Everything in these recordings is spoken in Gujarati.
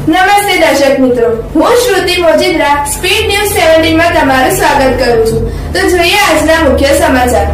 નમસ્તે દર્શક મિત્રો, હું શ્રુતિ મોજીદ્રા સ્પીડ ન્યૂઝ 17 માં તમારું સ્વાગત કરું છું। તો જોઈએ આજના મુખ્ય સમાચાર।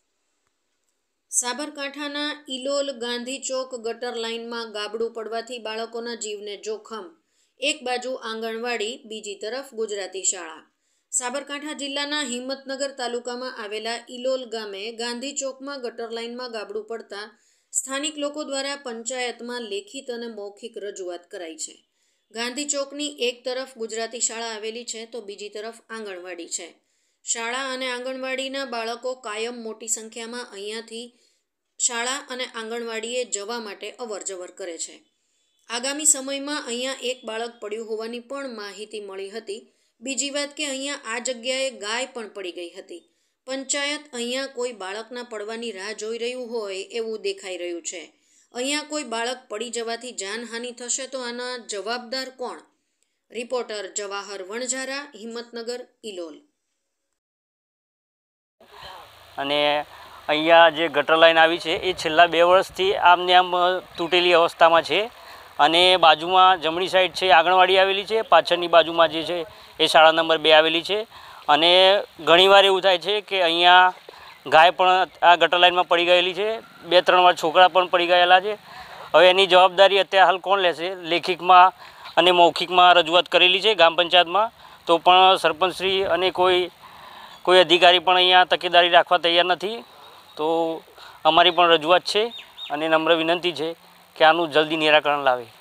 સાબરકાંઠાના ઇલોલ ગાંધી ચોક ગટર લાઇનમાં ગાબડું પડવાથી બાળકોના જીવને જોખમ। એક બાજુ આંગણવાડી, બીજી તરફ ગુજરાતી શાળા। સાબરકાંઠા જિલ્લાના હિંમતનગર તાલુકામાં આવેલા ઇલોલ ગામે ગાંધી ચોકમાં ગટર લાઇનમાં ગાબડું પડતા સ્થાનિક લોકો દ્વારા પંચાયતમાં લેખિત અને મૌખિક રજૂઆત કરાઈ છે। ગાંધી ચોકની એક તરફ ગુજરાતી શાળા આવેલી છે તો બીજી તરફ આંગણવાડી છે। શાળા અને આંગણવાડીના બાળકો કાયમ મોટી સંખ્યામાં અહીંયાથી શાળા અને આંગણવાડીએ જવા માટે અવરજવર કરે છે। આગામી સમયમાં અહીંયા એક બાળક પડ્યું હોવાની પણ માહિતી મળી હતી। બીજી વાત કે અહીંયા આ જગ્યાએ ગાય પણ પડી ગઈ હતી। પંચાયત અહીંયા કોઈ બાળકના પડવાની રાહ જોઈ રહ્યું હોય એવું દેખાઈ રહ્યું છે। અહીંયા કોઈ બાળક પડી જવાથી જાનહાનિ થશે તો આના જવાબદાર કોણ? રિપોર્ટર જવાહર વણઝારા, હિંમતનગર, ઇલોલ। અને અહીંયા જે ગટર લાઈન આવી છે એ છેલ્લા 2 વર્ષથી આમને આમ તૂટેલી અવસ્થામાં છે। અને બાજુમાં જમણી સાઈડ છે આંગણવાડી આવેલી છે, પાછળની બાજુમાં જે છે એ શાળા નંબર 2 આવેલી છે। અને ઘણીવાર એવું થાય છે કે અહીંયા ગાય પણ આ ગટર લાઈનમાં પડી ગયેલી છે, 2-3 વાર છોકરા પણ પડી ગયેલા છે। હવે એની જવાબદારી અત્યારે હાલ કોણ લેશે? લેખિતમાં અને મૌખિકમાં રજૂઆત કરેલી છે ગ્રામ પંચાયતમાં, તો પણ સરપંચશ્રી અને કોઈ અધિકારી પણ અહીંયા તકેદારી રાખવા તૈયાર નથી। તો અમારી પણ રજૂઆત છે અને નમ્ર વિનંતી છે કે આનું જલ્દી નિરાકરણ લાવે।